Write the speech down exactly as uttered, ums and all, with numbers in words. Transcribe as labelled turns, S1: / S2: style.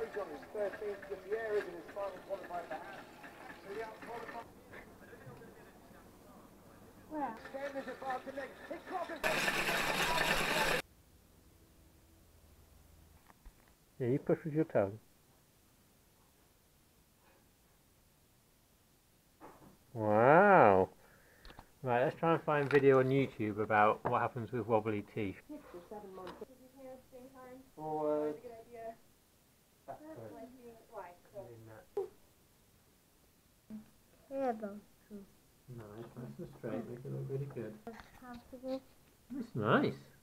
S1: He's on his thirteenth in the air, in his final qualified for hand. So the out
S2: Where?
S1: Game is about to make. His clock is...
S3: Yeah, you push with your tongue. Wow. Right, let's try and find video on YouTube about what happens with wobbly teeth.
S2: Six or seven months.
S3: Forward.
S2: Good idea.
S3: Backward.
S2: Yeah, though.
S3: Nice, nice and straight, make it look really good.
S2: Comfortable.
S3: That's nice.